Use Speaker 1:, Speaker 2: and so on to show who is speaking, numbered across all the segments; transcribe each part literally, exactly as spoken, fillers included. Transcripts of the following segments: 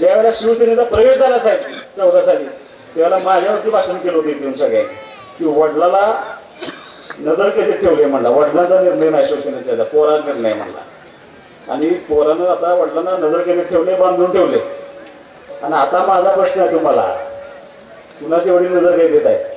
Speaker 1: ज्यावेळेला शिवसेनेचा प्रवेश झाला साहेब चौदा साली त्यावेळेला माझ्यावरती भाषण केलं होतं इथून सगळ्यांनी की वडिलाला नजर कधी ठेवले म्हणला, वडिलांचा निर्णय नाही शिवसेनेचा, पोराचा निर्णय म्हणला आणि पोरानं आता वडिलांना नजर कधी ठेवले, बांधून ठेवले. आणि आता माझा प्रश्न आहे तुम्हाला, कुणाची एवढी नजर काही देत आहे?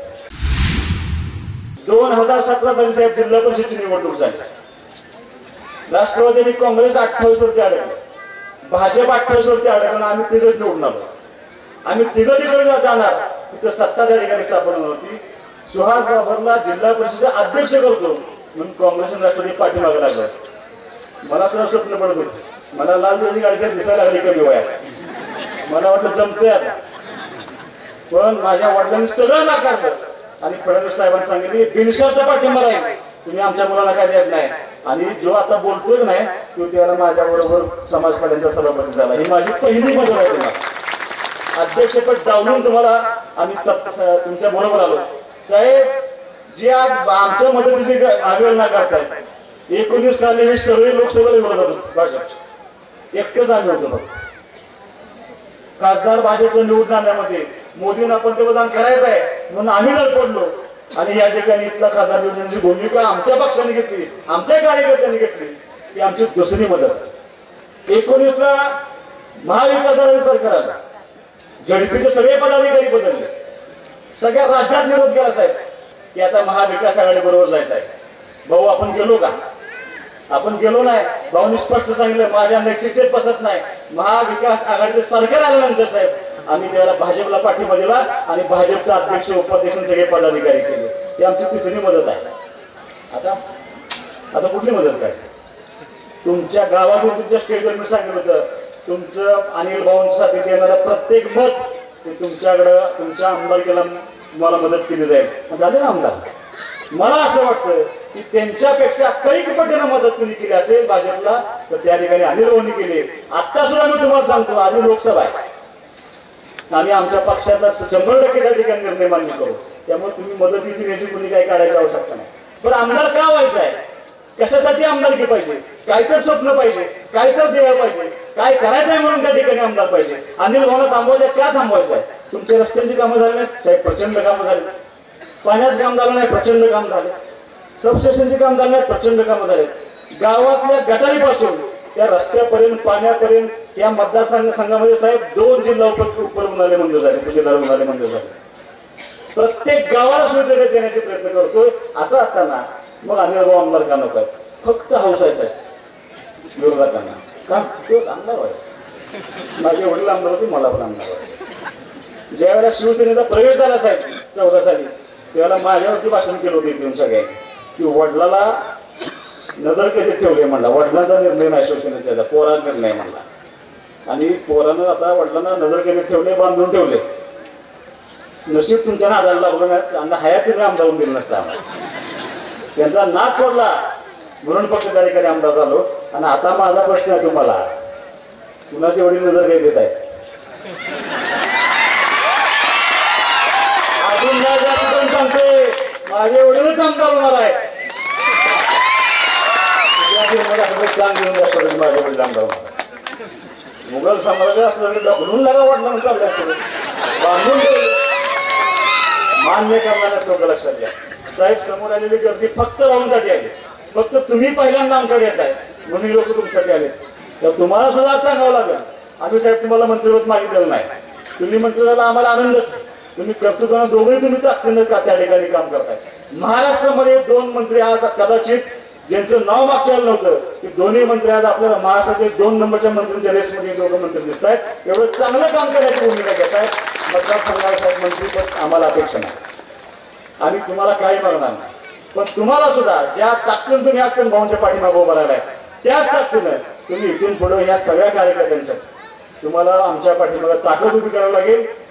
Speaker 1: दोन हजार सतरा साली साहेब जिल्हा परिषदची निवडणूक झाली. राष्ट्रवादी आणि काँग्रेस अठ्ठावीस वरती अडकले, भाजप अठ्ठावीस वरती अडकलं. आम्ही तिघच निवडून आलो. आम्ही तिघं तिकडे जाणार, तिथं सत्ता त्या ठिकाणी स्थापन होती. सुहास बाबरला जिल्हा परिषदेचा अध्यक्ष करतो म्हणून काँग्रेस आणि राष्ट्रवादी पाठीमागे लागलं. मला सुद्धा स्वप्न पडत होते, मला लाल दिवशी गाडीच्या दिसायला लागली कमी वयात, मला वाटलं जमतंय आता. पण माझ्या वडिलांनी सगळं नाकारलं आणि फडणवीस साहेबांनी सांगितले बिनशर्त पाठिंबा राहील, तुम्ही आमच्या मुलाला काय देत नाही. आणि जो आता बोलतोय नाही तो त्याला माझ्या बरोबर समाज कल्याणचा सभापती झाला. ही माझी पहिली मदत आहे तुम्हाला. अध्यक्षपद डावलून तुम्हाला आम्ही तुमच्या बरोबर आलो साहेब. जे आज आमच्या मदतीची अवहेलना करतायत, एकोणीस साली हे सगळे लोकसभेला विरोधात होते भाजपचे, एकटेच आम्ही होतो. खासदार भाजपच्या निवडून आणण्यामध्ये मोदींना पंतप्रधान करायचं आहे म्हणून आम्ही धडपडलो आणि या ठिकाणी इथला खासदार निवडण्याची भूमिका आमच्या पक्षाने घेतली, आमच्या कार्यकर्त्यांनी घेतली. ही आमची दुसरी मदत. एकोणीस ला महाविकास आघाडी सरकार आलं, झडपीचे सगळे पदाधिकारी बदलले, सगळ्या राज्यात निरोध केला साहेब की आता महाविकास आघाडी बरोबर जायचं आहे. भाऊ आपण गेलो का? आपण गेलो नाही. भाऊनी स्पष्ट सांगितलं माझ्या नैतिकतेत बसत नाही. महाविकास आघाडीचे सरकार आल्यानंतर साहेब आम्ही त्याला भाजपला पाठिंबा दिला आणि भाजपचा अध्यक्ष उपाध्यक्ष सगळे पदाधिकारी केले. ही आमची तिसरी मदत आहे. आता आता कुठली मदत काय? तुमच्या गावातून तुमच्या स्टेजवर मी सांगितलं होतं तुमचं अनिल भाऊंसाठी देणारं प्रत्येक मत ते तुमच्याकडं तुमच्या आमदारकीला मला मदत केली जाईल. झाले ना आमदार? मला असं वाटतं की त्यांच्यापेक्षा कैक पटीनं मदत कुणी केली असेल भाजपला तर त्या ठिकाणी अनिल भाऊंनी केली. आता सुद्धा मी तुम्हाला सांगतो आधी लोकसभा आहे, आम्ही आमच्या पक्षाचा शंभर टक्के त्या ठिकाणी निर्णय मान्य करू. त्यामुळे तुम्ही मदतीची वेळी कुणी काही काढायची आवश्यकता नाही. पण आमदार का व्हायचं आहे? कशासाठी आमदारकी पाहिजे? काय तर स्वप्न पाहिजे, काय तर ध्येय पाहिजे, काय करायचं आहे म्हणून त्या ठिकाणी आमदार पाहिजे. अनिल भाऊला थांबवायचं का थांबवायचं आहे? तुमच्या रस्त्यांची कामं झाली नाहीत साहेब, प्रचंड कामं झाली. पाण्याचं काम झालं नाही, प्रचंड काम झाले. सबस्टेशनचे काम झाले नाही, प्रचंड कामं झाले. गावातल्या गटारीपासून त्या रस्त्यापर्यंत पाण्यापर्यंत या मतदारसंघ संघामध्ये साहेब दोन जिल्हा उपरुग्णालय मंजूर झाले, उपजिल्हा रुग्णालय मंजूर झाले. प्रत्येक गावाला सुविधा देण्याचे प्रयत्न करतोय. असं असताना मग अनिल भाऊ आमदार का नको? फक्त हौस आहे साहेब विरोधकांना. का तो आमदार व्हायचा? माझे वडील आमदार होते, मला पण आमदार व्हायचं. ज्यावेळेला शिवसेनेचा प्रवेश झाला साहेब चौदा साली त्यावेळेला माझ्यावरती भाषण केलं होतं इथून सगळ्यांनी की वडिलाला नजर कधी ठेवले म्हणला, वडिलांचा निर्णय नाही शिवसेनेचा, पोराचा निर्णय म्हणला. आणि पोरानं आता वडिलांना नजर कधी ठेवले, बांधून ठेवले. नशीब तुमच्या नादाला लागलं नाही, हयातीने आमदार होऊन दिलं नसतं आम्हाला. त्यांचा नाद सोडला म्हणून फक्त त्या ठिकाणी आमदार झालो. आणि आता माझा प्रश्न आहे तुम्हाला, कुणाची एवढी नजर काही देत आहे? अजून नाही सांगते माझे वडीलच आमदार होणार आहे. माझे वडील आमदार होणार. मुघल साम्राज्य असलं ढकलून लागा वाटलं म्हणून बांधून मान्य करणाऱ्या लोक लक्षात घ्या साहेब. समोर आलेली गर्दी फक्त राहूनसाठी आली, फक्त तुम्ही पहिल्यांदा आमच्याकडे येत आहे म्हणून लोक तुमच्यासाठी आले. तर तुम्हाला सुद्धा सांगावं लागेल आम्ही साहेब तुम्हाला मंत्रिपद मागितलेलं नाही. तुम्ही मंत्री झाला आम्हाला आनंदच. तुम्ही कर्तृत्वानं दोघे तुम्ही ताकदीनं त्या ठिकाणी काम करताय. महाराष्ट्रामध्ये दोन मंत्री आज कदाचित ज्यांचं नाव मागच्या आलं नव्हतं की दोन्ही मंत्री आज आपल्याला महाराष्ट्रातील दोन नंबरच्या मंत्र्यांच्या रेसमध्ये दोघं मंत्री दिसत आहेत. एवढं चांगलं काम करायची भूमिका घेत आहेत. मतदारसंघाला साहेब मंत्रीपद आम्हाला अपेक्षा नाही, आम्ही तुम्हाला काही मागणार नाही. पण तुम्हाला सुद्धा ज्या ताकदीनं तुम्ही आज पण भाऊंच्या पाठीमागे उभा राहिलाय त्याच ताकदीनं तुम्ही इथून पुढे या सगळ्या कार्यकर्त्यांसाठी तुम्हाला आमच्या पाठीमागे ताकद उभी करावी लागेल.